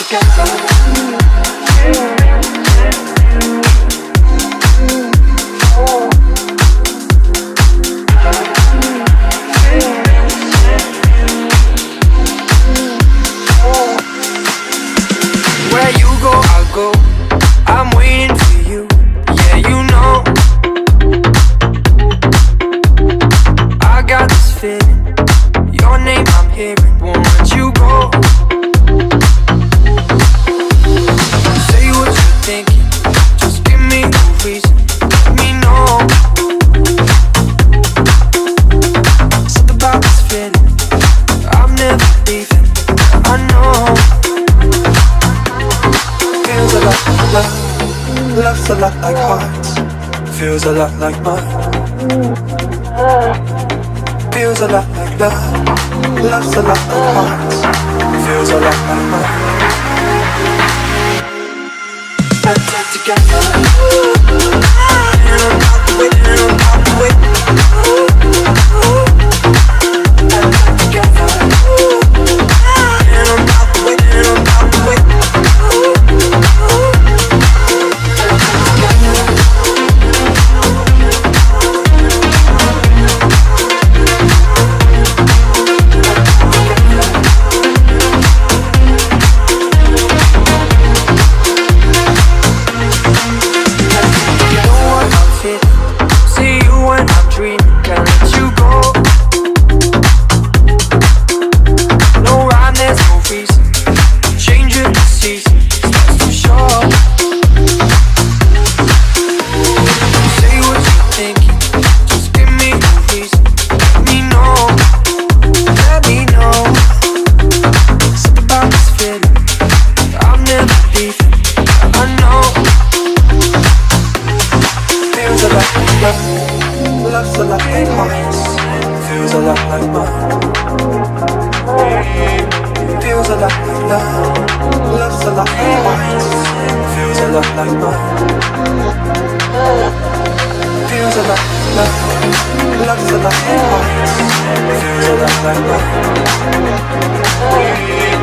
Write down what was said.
Where you go, I'll go. I'm waiting for you. Yeah, you know. I got this feeling. Your name I'm hearing. Won't let you go. Say what you're thinking. Just give me a reason. Let me know. Something about this feeling. I'm never leaving. I know. Feels a lot like love. Love's a lot like hearts. Feels a lot like mine. Feels a lot like love. Love's a lot like hearts. Feels a lot like mine. Let's get together. And I'm out the way, and I'm out the way. Let's get together. And I'm out the way, and I'm out the way. Love's a lot like hearts. Feels a lot like mine. Feels a lot like love. Love's a lot like hearts. Feels a lot like mine. Feels a lot like love. Love's a lot like hearts. Feels a lot like mine.